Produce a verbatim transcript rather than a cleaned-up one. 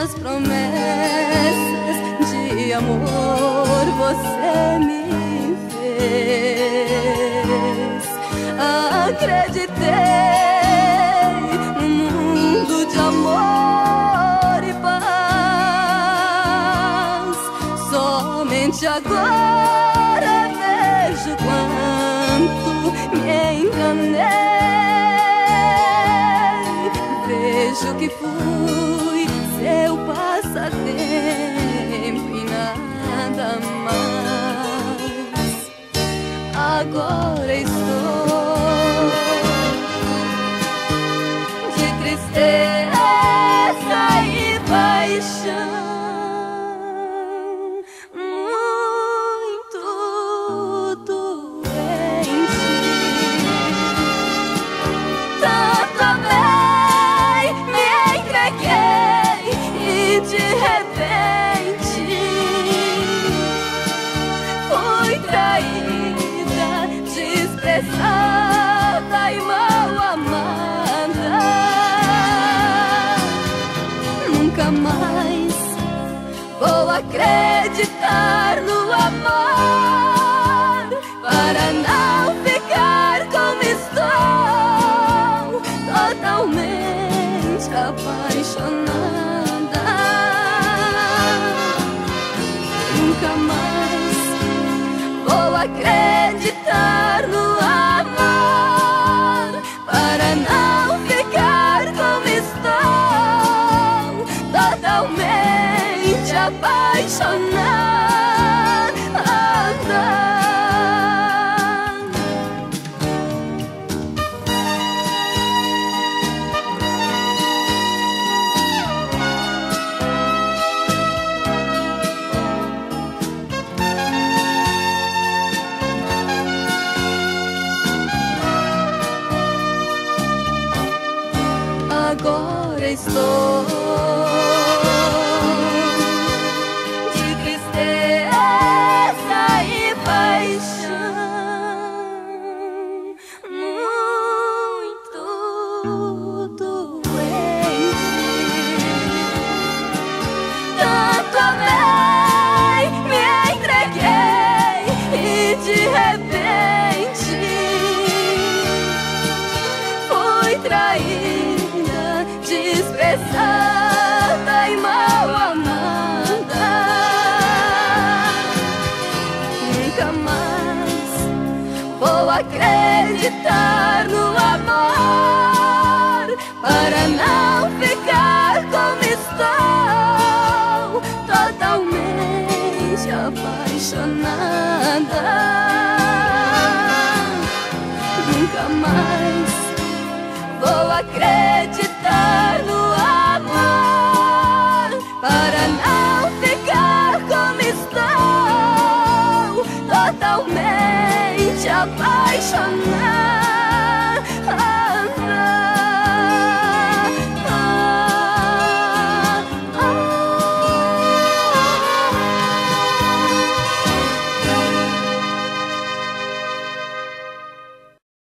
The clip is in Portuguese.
Quantas promessas de amor você me fez. Acreditei num mundo de amor e paz. Somente agora vejo quanto me enganei. Vejo que fui seu passatempo e nada mais. Agora estou de tristeza e paixão, muito doente. Tanto amei, me entreguei e de repente fui traída, desprezada e mal amada. Nunca mais vou acreditar no amor, para não ficar como estou, totalmente apaixonada. Nunca mais vou acreditar no amor, para não ficar como estou, totalmente apaixonada. Agora estou de tristeza e paixão, muito doente. Tanto amei, me entreguei e de repente fui traída, desprezada e mal amada. Nunca mais vou acreditar no amor, para não ficar como estou, totalmente apaixonada. Nunca mais vou acreditar no amor, para não ficar como estou, totalmente apaixonada.